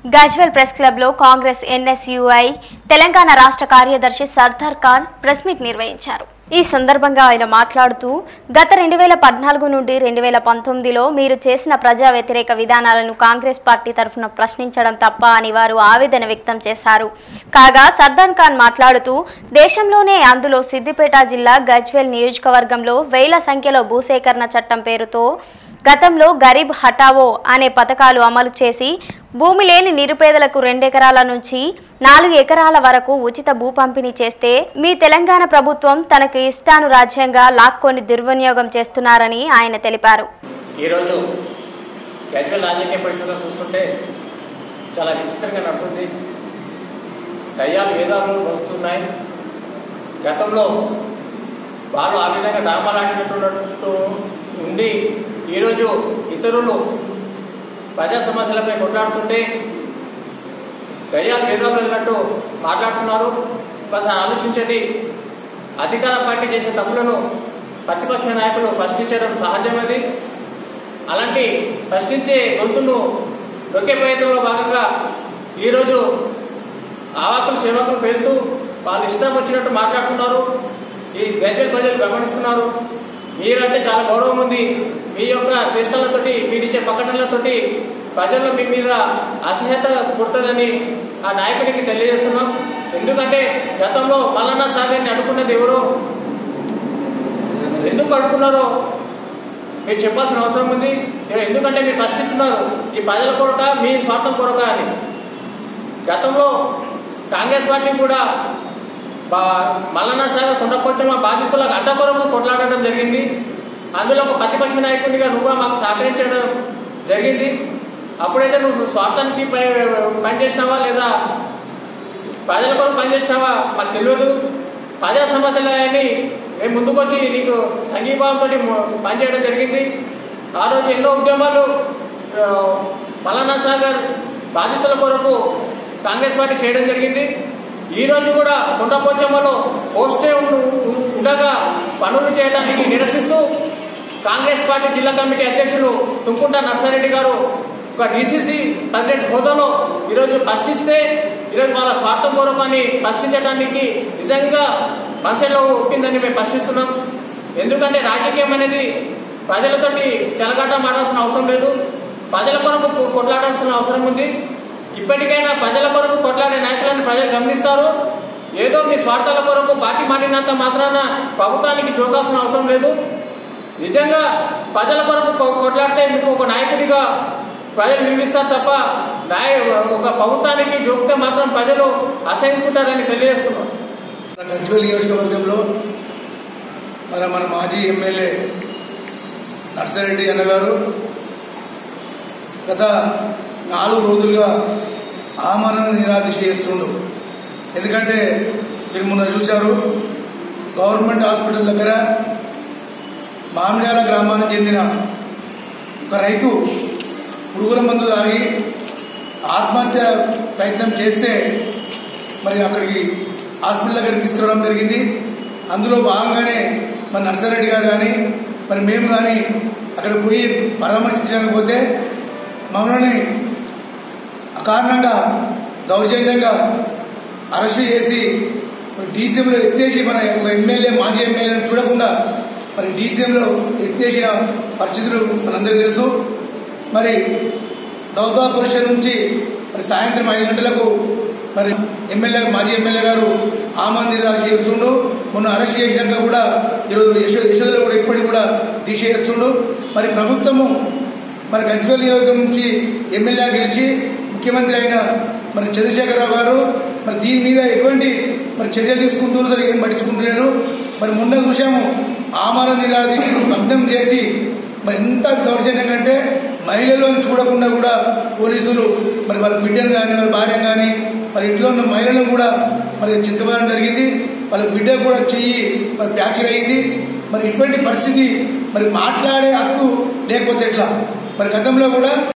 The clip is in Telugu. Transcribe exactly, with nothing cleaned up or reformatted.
గజ్వేల్ ప్రెస్ క్లబ్ లో కాంగ్రెస్ ఎన్ఎస్యుఐ తెలంగాణ రాష్ట్ర కార్యదర్శి సర్దార్ ఖాన్ ప్రెస్ మీట్ నిర్వహించారు. ఈ సందర్భంగా ఆయన మాట్లాడుతూ గత రెండు వేల పద్నాలుగు నుండి రెండు వేల పంతొమ్మిదిలో మీరు చేసిన ప్రజా వ్యతిరేక విధానాలను కాంగ్రెస్ పార్టీ తరఫున ప్రశ్నించడం తప్ప అని వారు ఆవేదన వ్యక్తం చేశారు. కాగా సర్దార్ ఖాన్ మాట్లాడుతూ దేశంలోనే అందులో సిద్దిపేట జిల్లా గజ్వేల్ నియోజకవర్గంలో వేల సంఖ్యలో భూసేకరణ చట్టం పేరుతో గతంలో గరీబ్ హటావో అనే పథకాలు అమలు చేసి భూమి లేని నిరుపేదలకు రెండెకరాల నుంచి నాలుగు ఎకరాల వరకు ఉచిత భూ పంపిణీ చేస్తే మీ తెలంగాణ ప్రభుత్వం తనకు ఇష్టానురాజ్యంగా లాక్కొని దుర్వినియోగం చేస్తున్నారని ఆయన తెలిపారు. ఈరోజు గజ్వేల్ రాజకీయ పరిస్థితులు చూస్తుంటే చాలా విచిత్రంగా నడుస్తుంది. దయ్యాలు వేదాలు వస్తున్నాయి. గతంలో వాళ్ళు ఆ విధంగా డ్రామాలాడినట్టు ఉండి ఈరోజు ఇతరులు ప్రజా సమస్యలపై కొట్లాడుతుంటే దయ్యాలు వేదాలు వెళ్ళినట్టు మాట్లాడుతున్నారు. కాస్త ఆలోచించండి. అధికార పార్టీ చేసే తప్పులను ప్రతిపక్ష నాయకులు ప్రశ్నించడం సహజమైనది. అలాంటి ప్రశ్నించే గొంతును నొక్కే ప్రయత్నంలో భాగంగా ఈరోజు ఆవాకులు చేవాకులు పేలుతూ వాళ్ళు ఇష్టం వచ్చినట్టు మాట్లాడుతున్నారు. ఈ గజ్వేల్ ప్రజలు గమనిస్తున్నారు. మీరంటే చాలా గౌరవం ఉంది. మీ యొక్క చేష్టలతోటి మీరిచ్చే ప్రకటనలతోటి ప్రజల్లో మీ మీద అసహ్యత పుడుతుందని ఆ నాయకుడికి తెలియజేస్తున్నాం. ఎందుకంటే గతంలో మల్లన్న సాగర్ని అడుగున్నది ఎవరో, ఎందుకు అడుగున్నారో మీరు చెప్పాల్సిన అవసరం ఉంది. ఎందుకంటే మీరు ప్రశ్నిస్తున్నారు ఈ ప్రజల కొరక మీ స్వార్థం కొరక అని. గతంలో కాంగ్రెస్ పార్టీ కూడా మల్లన్న సాగర్ కొండపోచమ్మ బాధితులకు అడ్డ కొరకు కొట్లాడడం జరిగింది. అందులో ఒక ప్రతిపక్ష నాయకుడిగా నువ్వు మాకు సహకరించడం జరిగింది. అప్పుడైతే నువ్వు స్వార్థానికి పనిచేసినావా లేదా ప్రజల కొరకు పనిచేసినావా మాకు తెలియదు. ప్రజా సమస్యలని మేము ముందుకొచ్చి నీకు సంఘీభావంతో పనిచేయడం జరిగింది. ఆ రోజు ఎన్నో ఉద్యమాలు మల్లన్న సాగర్ బాధితుల కొరకు కాంగ్రెస్ పార్టీ చేయడం జరిగింది. ఈ రోజు కూడా కొండపోచమ్మలో పోస్టే ఉండగా పనులు చేయడానికి నిరసిస్తూ కాంగ్రెస్ పార్టీ జిల్లా కమిటీ అధ్యక్షులు తుంకుంట నర్సారెడ్డి గారు ఒక డీసీసీ ప్రెసిడెంట్ హోదాలో ఈరోజు ప్రశ్నిస్తే ఈరోజు వాళ్ళ స్వార్థం పూర్వకాన్ని ప్రశ్నించడానికి నిజంగా మనసులో ఉంటుందని మేము ప్రశ్నిస్తున్నాం. ఎందుకంటే రాజకీయం అనేది ప్రజలతోటి చెలగాట మాడాల్సిన అవసరం లేదు. ప్రజల కొరకు కొట్లాడాల్సిన అవసరం ఉంది. ఇప్పటికైనా ప్రజల కొరకు కొట్లాడే నాయకులను ప్రజలు గమనిస్తారు. ఏదో మీ స్వార్థాల కొరకు పార్టీ మారినంత మాత్రాన ప్రభుత్వానికి జోకాల్సిన అవసరం లేదు. నిజంగా ప్రజల కొరకు కొట్లాడితే మీకు ఒక నాయకుడిగా ప్రజలు నిర్మిస్తారు తప్ప నాయ ఒక ప్రభుత్వానికి జోకితే మాత్రం ప్రజలు అసహించుకుంటారని తెలియజేస్తున్నారు. గజ్వేల్ నియోజకవర్గంలో మన మన మాజీ ఎమ్మెల్యే నర్సారెడ్డి అన్నగారు గత నాలుగు రోజులుగా ఆమరణ నిరాదీక్ష చేస్తుండు. ఎందుకంటే మీరు మొన్న చూశారు, గవర్నమెంట్ హాస్పిటల్ దగ్గర మామిడాల గ్రామానికి చెందిన ఒక రైతు పురుగుల మందు తాగి ఆత్మహత్య ప్రయత్నం చేస్తే మరి అక్కడికి హాస్పిటల్ దగ్గరికి తీసుకురావడం జరిగింది. అందులో భాగంగానే మరి నర్సారెడ్డి గారు కానీ మరి మేము కానీ అక్కడ పోయి పరామర్శించడానికి పోతే మమ్మల్ని అకారణంగా దౌర్జన్యంగా అరెస్టు చేసి డీసీఎంలో ఎత్తేసి మన ఎమ్మెల్యే మాజీ ఎమ్మెల్యేని చూడకుండా మరి డీసీఎంలో ఎత్తేసిన పరిస్థితులు మనందరికీ తెలుసు. మరి దౌదా పరిషత్ నుంచి మరి సాయంత్రం ఐదు గంటలకు మరి ఎమ్మెల్యే మాజీ ఎమ్మెల్యే గారు ఆమరణ నిరాదీక్ష చేస్తుండు. మొన్న అరెస్ట్ చేసినాక కూడా ఈరోజు యశో యశోదలో కూడా ఇప్పటికి కూడా దీక్ష చేస్తుండు. మరి ప్రభుత్వము మరి గజ్వేల్ నియోజకవర్గం నుంచి ఎమ్మెల్యే గెలిచి ముఖ్యమంత్రి అయిన మరి చంద్రశేఖరరావు గారు మరి దీని మీద ఎటువంటి మరి చర్యలు తీసుకుంటూ సరిగ్గా ఏం పట్టించుకుంటున్నారు. మరి మొన్న చూసాము ఆమరణ నిరాదీక్షను భగ్నం చేసి మరి ఎంత దౌర్జన్యం కంటే మహిళలను చూడకుండా కూడా పోలీసులు మరి వాళ్ళ బిడ్డను కానీ వాళ్ళ భార్యను కానీ మరి ఇంట్లో ఉన్న మహిళలను కూడా మరి చింతపడడం జరిగింది. వాళ్ళ బిడ్డ కూడా చెయ్యి మరి ఫ్రాక్చర్ అయింది. మరి ఇటువంటి పరిస్థితి మరి మాట్లాడే హక్కు లేకపోతే ఎట్లా? మరి గతంలో కూడా